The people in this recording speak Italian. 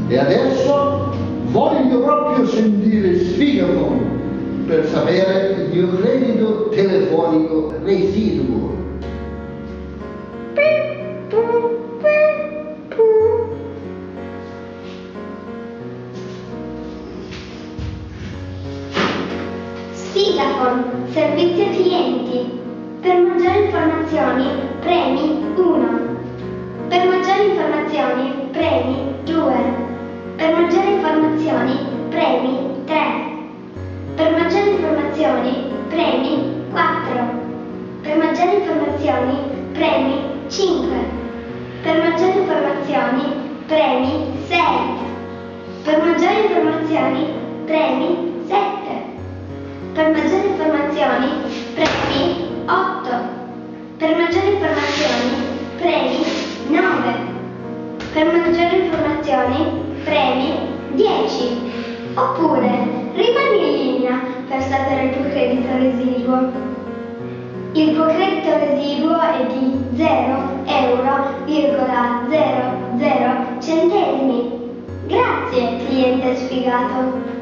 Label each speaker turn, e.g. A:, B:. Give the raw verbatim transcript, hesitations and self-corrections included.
A: E adesso voglio proprio sentire Sfigafon per sapere il mio credito telefonico residuo.
B: Sfigafon, servizio clienti. Per maggiori informazioni premi uno. Per maggiori informazioni premi due. Per maggiori informazioni premi tre. Per maggiori informazioni premi quattro. Per maggiori informazioni premi cinque. Per maggiori informazioni premi sei. Per maggiori informazioni premi sette. Per maggiori informazioni premi otto. Per maggiori informazioni premi nove. Per maggiori informazioni premi dieci. Oppure rimani in linea per sapere il tuo credito residuo. Il tuo credito residuo è di zero virgola zero zero euro centesimi. Grazie, cliente sfigato.